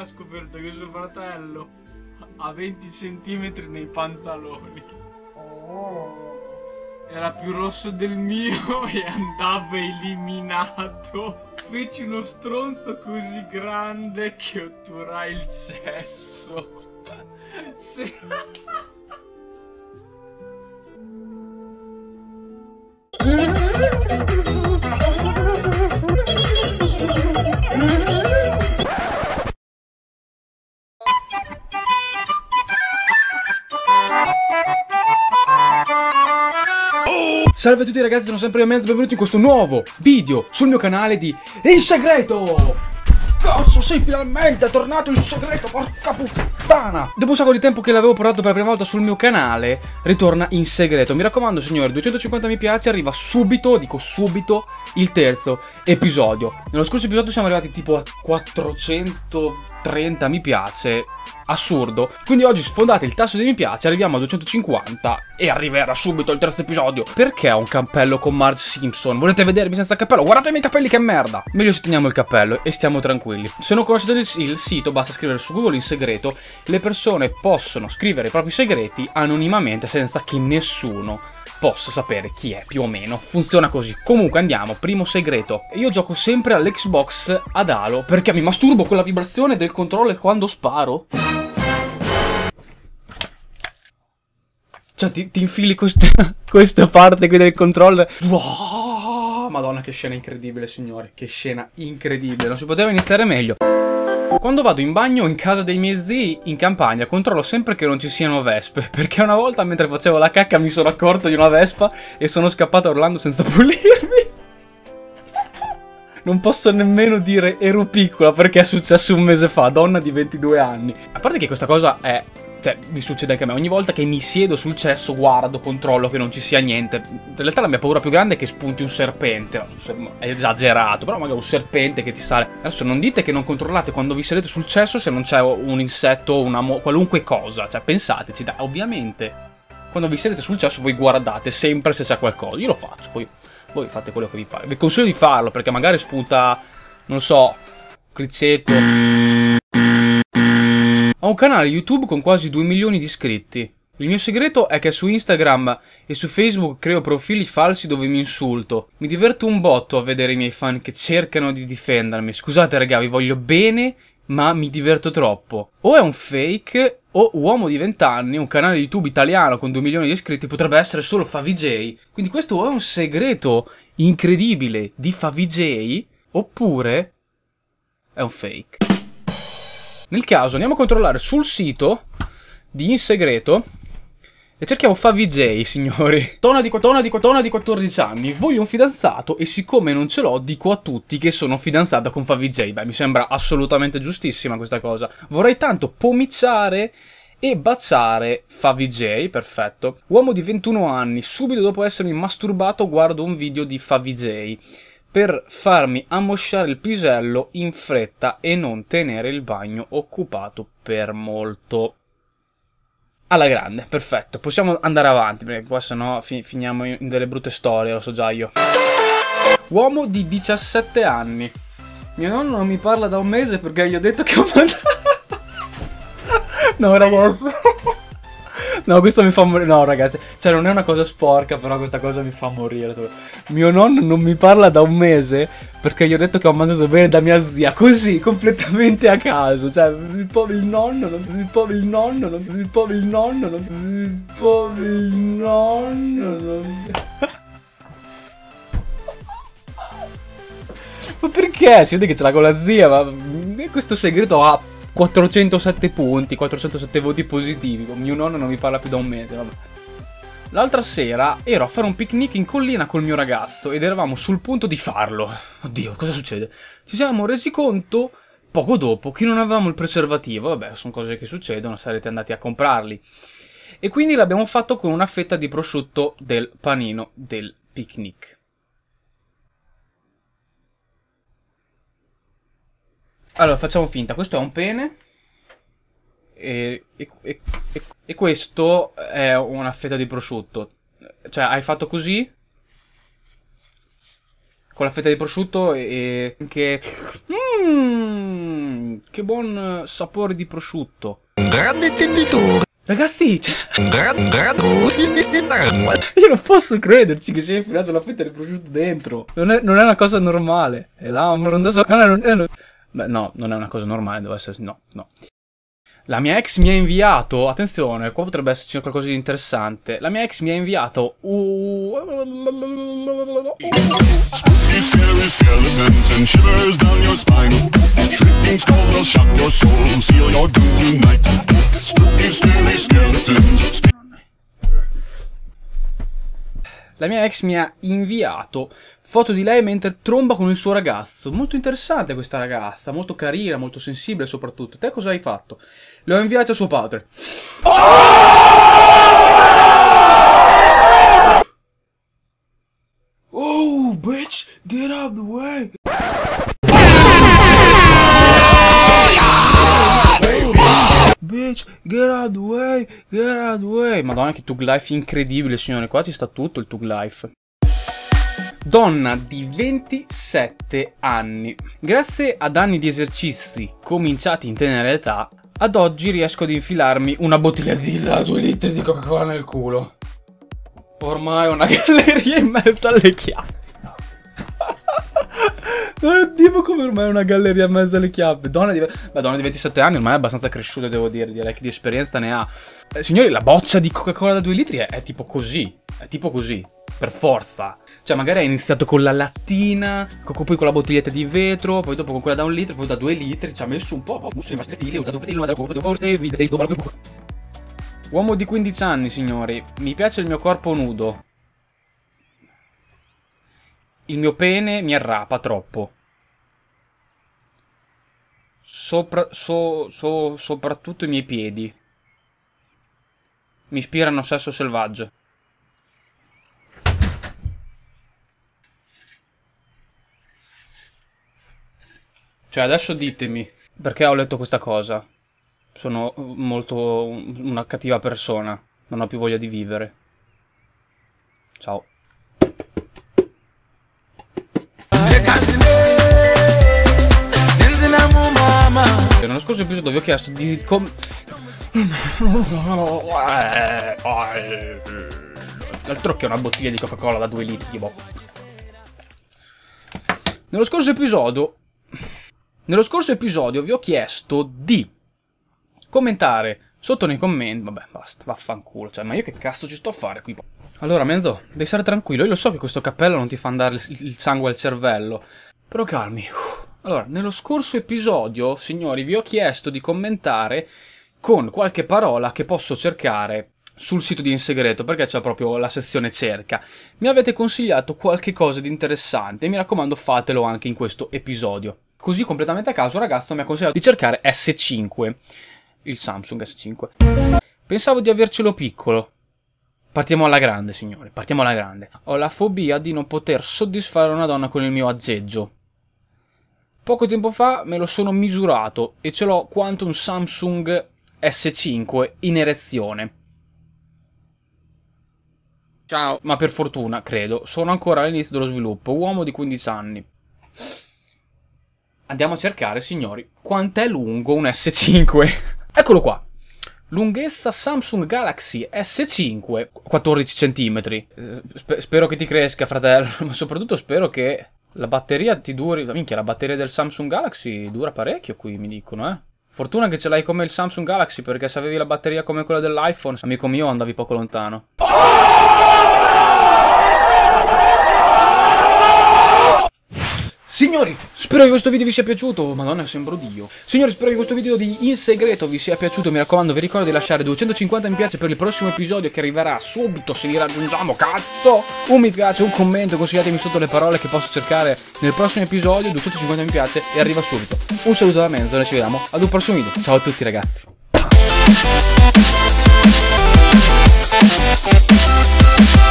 ha scoperto che suo fratello ha 20 centimetri nei pantaloni. Era più rosso del mio e andava eliminato. Feci uno stronzo così grande che otturai il cesso. Sì. Salve a tutti ragazzi, sono sempre io Menz, benvenuti in questo nuovo video sul mio canale di In Segreto! Cazzo, sei finalmente tornato in segreto, porca puttana! Dopo un sacco di tempo che l'avevo portato per la prima volta sul mio canale, ritorna in segreto. Mi raccomando signori, 250 mi piace, arriva subito, dico subito, il terzo episodio. Nello scorso episodio siamo arrivati tipo a 430 mi piace, assurdo. Quindi oggi sfondate il tasto di mi piace, arriviamo a 250 e arriverà subito il terzo episodio. Perché ho un cappello con Marge Simpson? Volete vedermi senza cappello? Guardate i miei capelli, che merda! Meglio se teniamo il cappello e stiamo tranquilli. Se non conoscete il sito, basta scrivere su Google in segreto. Le persone possono scrivere i propri segreti anonimamente senza che nessuno possa sapere chi è, più o meno. Funziona così. Comunque andiamo, primo segreto. Io gioco sempre all'Xbox ad Halo perché mi masturbo con la vibrazione del controller quando sparo. Cioè ti infili questa parte qui del controller. Wow, Madonna, che scena incredibile signore. Che scena incredibile. Non si poteva iniziare meglio. Quando vado in bagno in casa dei miei zii in campagna controllo sempre che non ci siano vespe, perché una volta mentre facevo la cacca mi sono accorto di una vespa e sono scappato urlando senza pulirmi. Non posso nemmeno dire ero piccola perché è successo un mese fa, donna di 22 anni. A parte che questa cosa è... cioè, mi succede anche a me. Ogni volta che mi siedo sul cesso, guardo, controllo che non ci sia niente. In realtà la mia paura più grande è che spunti un serpente. È esagerato, però magari un serpente che ti sale. Adesso non dite che non controllate quando vi sedete sul cesso se non c'è un insetto o qualunque cosa. Cioè, pensateci, dai, ovviamente. Quando vi sedete sul cesso voi guardate sempre se c'è qualcosa. Io lo faccio, poi voi fate quello che vi pare. Vi consiglio di farlo perché magari spunta, non so, criceto. Ho un canale YouTube con quasi 2 milioni di iscritti. Il mio segreto è che su Instagram e su Facebook creo profili falsi dove mi insulto. Mi diverto un botto a vedere i miei fan che cercano di difendermi. Scusate raga, vi voglio bene, ma mi diverto troppo. O è un fake, o uomo di 20 anni, un canale YouTube italiano con 2 milioni di iscritti, potrebbe essere solo FaVJ. Quindi questo è un segreto incredibile di FaVJ, oppure è un fake. Nel caso andiamo a controllare sul sito di In Segreto e cerchiamo FaVJ, signori. Tona di 14 anni, voglio un fidanzato e siccome non ce l'ho dico a tutti che sono fidanzata con FaVJ. Beh, mi sembra assolutamente giustissima questa cosa. Vorrei tanto pomiciare e baciare FaVJ, perfetto. Uomo di 21 anni, subito dopo essermi masturbato guardo un video di FaVJ per farmi ammosciare il pisello in fretta e non tenere il bagno occupato per molto. Alla grande, perfetto. Possiamo andare avanti, perché qua sennò finiamo in delle brutte storie, lo so già io. Uomo di 17 anni. Mio nonno non mi parla da un mese perché gli ho detto che ho mangiato... No, ragazzi. No, questo mi fa morire. No, ragazzi, cioè non è una cosa sporca, però questa cosa mi fa morire. Mio nonno non mi parla da un mese perché gli ho detto che ho mangiato bene da mia zia. Così, completamente a caso. Cioè, il povero nonno, il povero nonno, il povero nonno, il povero nonno. Ma perché? Si vede che ce l'ha con la zia, ma questo segreto ha 407 punti, 407 voti positivi. Mio nonno non mi parla più da un mese, vabbè. L'altra sera ero a fare un picnic in collina col mio ragazzo ed eravamo sul punto di farlo. Oddio, cosa succede? Ci siamo resi conto poco dopo che non avevamo il preservativo. Vabbè, sono cose che succedono, sarete andati a comprarli. E quindi l'abbiamo fatto con una fetta di prosciutto del panino del picnic. Allora, facciamo finta, questo è un pene e questo è una fetta di prosciutto. Cioè, hai fatto così con la fetta di prosciutto e anche... che buon sapore di prosciutto. Un grande intenditore. Ragazzi, Un grande. io non posso crederci che si è infilato la fetta di prosciutto dentro. Non è una cosa normale. È là, beh, no, non è una cosa normale, deve essere... No. La mia ex mi ha inviato... Attenzione, qua potrebbe esserci qualcosa di interessante. La mia ex mi ha inviato... La mia ex mi ha inviato foto di lei mentre tromba con il suo ragazzo. Molto interessante questa ragazza, molto carina, molto sensibile soprattutto. Te cosa hai fatto? Le ho inviate a suo padre. Oh, bitch, get out of the way. Bitch, get out of the way, get out of the way. Madonna, che Tug Life incredibile, signore. Qua ci sta tutto il Tug Life. Donna di 27 anni. Grazie ad anni di esercizi cominciati in tenera età, ad oggi riesco ad infilarmi una bottiglia di 2 litri di Coca-Cola nel culo. Ormai ho una galleria in mezzo alle chiappe. Oddio, come ormai è una galleria in mezzo alle chiappe. Donna di 27 anni ormai è abbastanza cresciuta, devo dire. Direi che di esperienza ne ha. Signori, la boccia di Coca-Cola da 2 litri è tipo così. È tipo così. Per forza. Cioè, magari ha iniziato con la lattina, poi con la bottiglietta di vetro, poi dopo con quella da 1 litro, poi da 2 litri. Ci ha messo un po'. Uomo di 15 anni, signori. Mi piace il mio corpo nudo. Il mio pene mi arrapa troppo. Soprattutto i miei piedi. Mi ispirano a sesso selvaggio. Cioè, adesso ditemi, perché ho letto questa cosa? Sono molto una cattiva persona. Non ho più voglia di vivere. Ciao. Nello scorso episodio vi ho chiesto di altro che una bottiglia di Coca-Cola da 2 litri, boh. Nello scorso episodio vi ho chiesto di commentare sotto nei commenti. Vabbè, basta, vaffanculo. Cioè, ma io che cazzo ci sto a fare qui? Allora, Menzo, devi stare tranquillo. Io lo so che questo cappello non ti fa andare il sangue al cervello. Però calmi. Allora, nello scorso episodio, signori, vi ho chiesto di commentare con qualche parola che posso cercare sul sito di In Segreto, perché c'è proprio la sezione cerca. Mi avete consigliato qualche cosa di interessante e mi raccomando fatelo anche in questo episodio. Così, completamente a caso, un ragazzo mi ha consigliato di cercare S5. Il Samsung S5. Pensavo di avercelo piccolo. Partiamo alla grande, signori, partiamo alla grande. Ho la fobia di non poter soddisfare una donna con il mio aggeggio. Poco tempo fa me lo sono misurato e ce l'ho quanto un Samsung S5 in erezione. Ciao. Ma per fortuna, credo, sono ancora all'inizio dello sviluppo, uomo di 15 anni. Andiamo a cercare, signori, quant'è lungo un S5. Eccolo qua. Lunghezza Samsung Galaxy S5, 14 cm. Spero che ti cresca, fratello, ma soprattutto spero che la batteria ti duri. Minchia, la batteria del Samsung Galaxy dura parecchio qui, mi dicono, eh. Fortuna che ce l'hai come il Samsung Galaxy, perché se avevi la batteria come quella dell'iPhone, amico mio, andavi poco lontano. Signori, spero che questo video vi sia piaciuto. Madonna, sembro Dio. Signori, spero che questo video di In Segreto vi sia piaciuto. Mi raccomando, vi ricordo di lasciare 250 mi piace per il prossimo episodio che arriverà subito se li raggiungiamo. Cazzo! Un mi piace, un commento, consigliatemi sotto le parole che posso cercare nel prossimo episodio. 250 mi piace e arriva subito. Un saluto da Menzo, noi ci vediamo ad un prossimo video. Ciao a tutti, ragazzi.